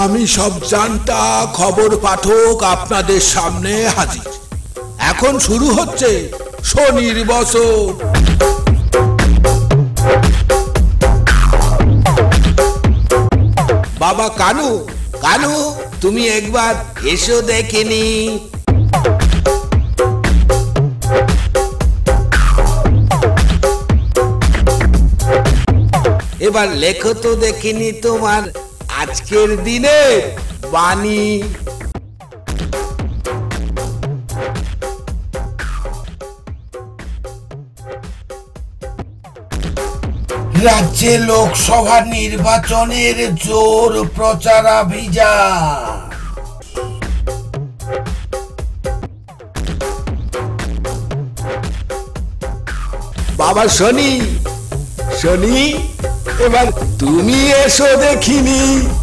আমি সব জানতা খবর পাঠক আপনাদের সামনে হাজির। এখন শুরু হচ্ছে শনির বছর। বাবা কানু, কানু তুমি একবার এসো দেখিনি। এবার লেখো তো দেখিনি তোমার আজকের দিনে বাণী। রাজ্যে লোকসভা নির্বাচনের জোর প্রচারাভিযান। বাবা শনি, শনি এবার তুমি এসো দেখিনি।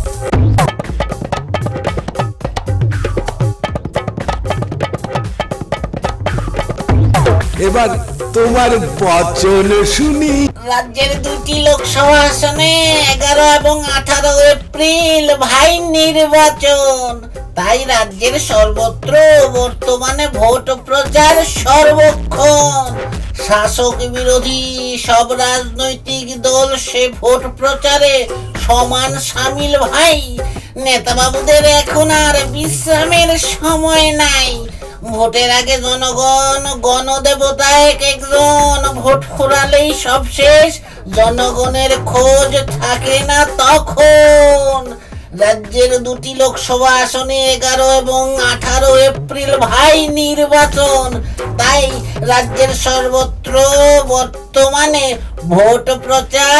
এবার তোমার বচন শুনি। রাজ্যের দুটি লোকসভা আসনে 11 এবং 18 এপ্রিল ভাই নির্বাচন। তাই রাজ্যের সর্বত্র বর্তমানে ভোট প্রচার সর্বক্ষণ। শাসক বিরোধী সব রাজনৈতিক দল সে ভোট প্রচারে সমান সামিল ভাই। নেতাবাবুদের এখন আর বিশ্রামের সময় নাই। ভোটের আগে জনগণ গণদেবতা এক একজন, ভোট ফুরালেই সব শেষ, জনগণের খোঁজ থাকে না তখন। রাজ্যের দুটি লোকসভা আসনে 11 এবং 18 এপ্রিল ভাই নির্বাচন। তাই রাজ্যের সর্বত্র বর্তমানে ভোট প্রচার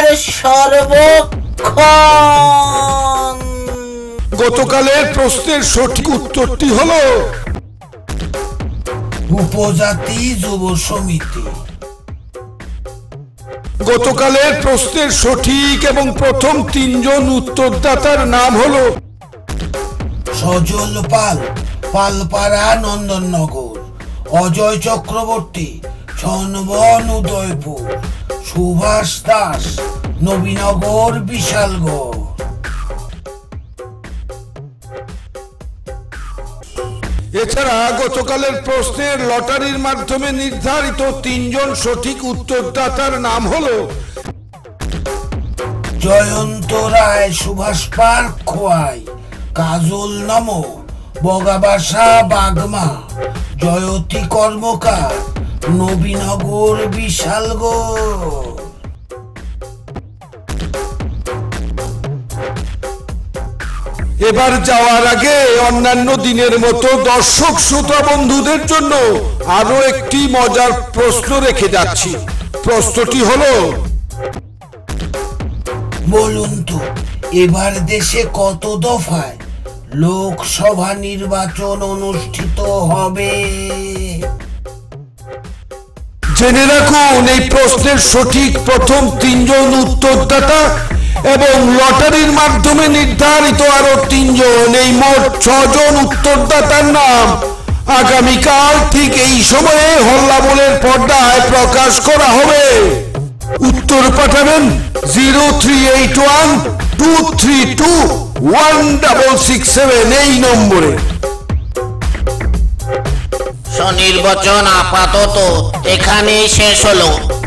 সর্বক্ষণ। গতকালের প্রশ্নের সঠিক উত্তরটি হলো উপজাতি যুব সমিতি। গতকালের প্রশ্নের সঠিক এবং প্রথম 3 জন উত্তরদাতার নাম হলো সজল পাল, পালপাড়া নন্দননগর, অজয় চক্রবর্তী, ছনবন উদয়পুর, সুভাষ দাস, নবীনগর বিশালগড়। এছাড়া গতকালের প্রশ্নের লটারির মাধ্যমে নির্ধারিত 3 জন সঠিক উত্তরদাতার নাম হলো জয়ন্ত রায়, সুভাষ পার্ক খোয়াই, কাজল নমো, বগাবাসা বাগমা, জয়তী কর্মকার, নবীনগর বিশালগড়। এবার যাওয়ার আগে অন্যান্য দিনের মতো দর্শক শ্রোতা বন্ধুদের জন্য আরো একটি মজার প্রশ্ন রেখে যাচ্ছি। প্রশ্নটি হলো, বলুন তো এবার দেশে কত দফায় লোকসভা নির্বাচন অনুষ্ঠিত হবে? জেনে রাখুন এই প্রশ্নের সঠিক প্রথম 3 জন উত্তরদাতা এবং লটারির মাধ্যমে নির্ধারিত আরো 3 জন, এই মোট 6 জন উত্তরদাতার নাম আগামীকাল ঠিক এই সময়ে হল্লাবলের পর্দায় প্রকাশ করা হবে। উত্তর পাঠাবেন 0381232167 এই নম্বরে। স্বনির্বাচন আপাতত এখানেই শেষ হলো।